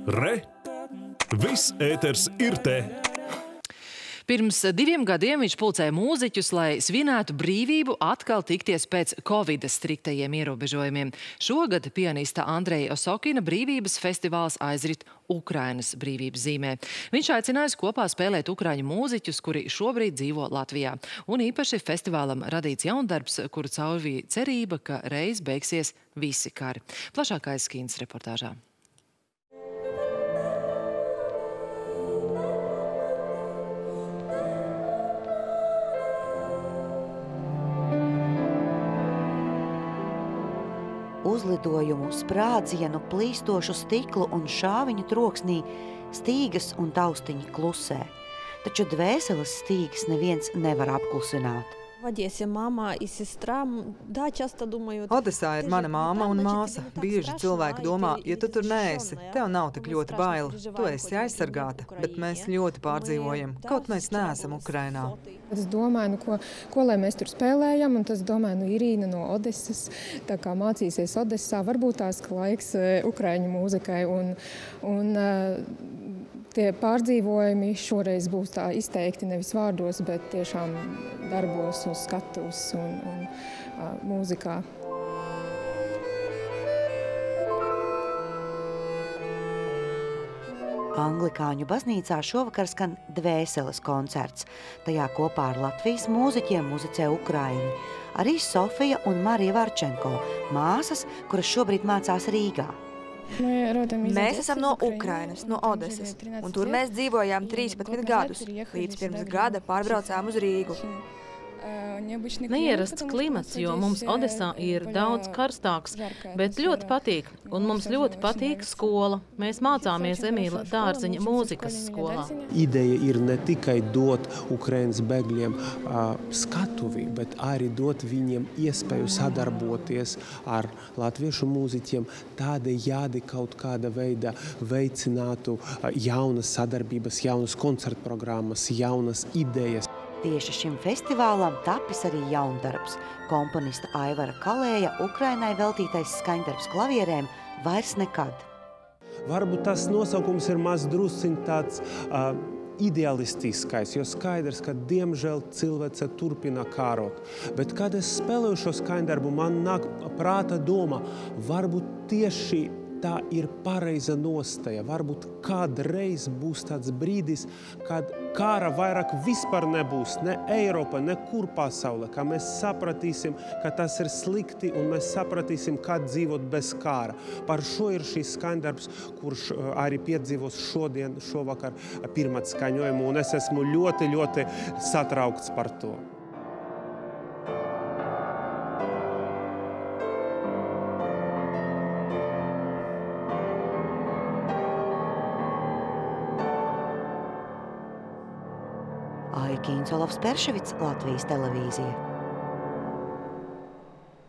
Re! Viss ēters ir te! Pirms 2 gadiem viņš pulcēja mūziķus, lai svinētu brīvību atkal tikties pēc Covid striktajiem ierobežojumiem. Šogad pianista Andreja Osokina brīvības festivāls aizrit Ukrainas brīvības zīmē. Viņš aicinājis kopā spēlēt ukraiņu mūziķus, kuri šobrīd dzīvo Latvijā. Un īpaši festivālam radīts jaundarbs, kuru caurvīja cerība, ka reiz beigsies visi kari. Plašākais Skīnas reportāžā. Uzlidojumu, sprādzienu, plīstošu stiklu un šāviņu troksnī stīgas un taustiņi klusē. Taču dvēseles stīgas neviens nevar apklusināt. Odesā ir mana māma un māsa. Bieži cilvēki domā, ja tu tur neesi, tev nav tik ļoti bail. Tu esi aizsargāta, bet mēs ļoti pārdzīvojam. Kaut mēs neesam Ukrainā. Es domāju, ko lai mēs tur spēlējam, un tas domāju, Irīna no Odesas, tā kā mācīsies Odesā, varbūt tās laiks ukraiņu mūzikai, un tie pārdzīvojumi šoreiz būs tā izteikti nevis vārdos, bet tiešām darbos un skatus un mūzikā. Anglikāņu baznīcā šovakar skan Dvēseles koncerts. Tajā kopā ar Latvijas mūziķiem muzicē ukraiņi. Arī Sofija un Marija Varčenko, māsas, kuras šobrīd mācās Rīgā. Mēs esam no Ukrainas, no Odesas, un tur mēs dzīvojām 13 gadus. Līdz pirms gada pārbraucām uz Rīgu. Neierasts klimats, jo mums Odesā ir daudz karstāks, bet ļoti patīk. Un mums ļoti patīk skola. Mēs mācāmies Emīla Dārziņa mūzikas skolā. Ideja ir ne tikai dot Ukrainas bēgļiem skatuvi, bet arī dot viņiem iespēju sadarboties ar latviešu mūziķiem, tādējādi kaut kāda veida veicinātu jaunas sadarbības, jaunas koncertprogrammas, jaunas idejas. Tieši šim festivālam tapis arī jaundarbs. Komponista Aivara Kalēja Ukrainai veltītais skaņdarbs klavierēm Vairs nekad. Varbūt tas nosaukums ir maz drusciņ tāds idealistiskais, jo skaidrs, ka diemžēl cilvēce turpina kārot. Bet, kad es spēlēju šo skaņdarbu, man nāk prāta doma, varbūt tieši tā ir pareiza nostāja. Varbūt kādreiz būs tāds brīdis, kad kāra vairāk vispār nebūs, ne Eiropa, nekur pasaulē, ka mēs sapratīsim, ka tas ir slikti, un mēs sapratīsim, kā dzīvot bez kāra. Par šo ir šis skaņdarbs, kurš arī piedzīvos šovakar pirmā skaņojumu, un es esmu ļoti, ļoti satraukts par to. Aija Kīnsolovs Perševits, Latvijas televīzija.